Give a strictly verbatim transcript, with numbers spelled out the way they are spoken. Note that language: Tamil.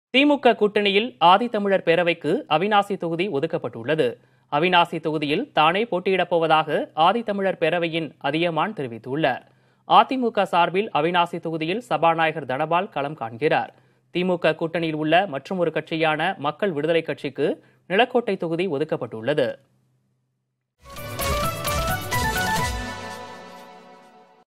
திமுக கூட்டணியில் ஆதித்தமிழர் பேரவைக்கு அவிநாசி தொகுதி ஒதுக்கப்பட்டுள்ளது. அவிநாசி தொகுதியில் தானே போட்டியிடப் போவதாக ஆதித்தமிழர் பேரவையின் அதியமான் தெரிவித்துள்ளார். அதிமுக சார்பில் அவிநாசி தொகுதியில் சபாநாயகர் தனபால் களம் காண்கிறார். திமுக கூட்டணியில் உள்ள மற்றொரு கட்சியான மக்கள் விடுதலை கட்சிக்கு நிலக்கோட்டை தொகுதி ஒதுக்கப்பட்டுள்ளது.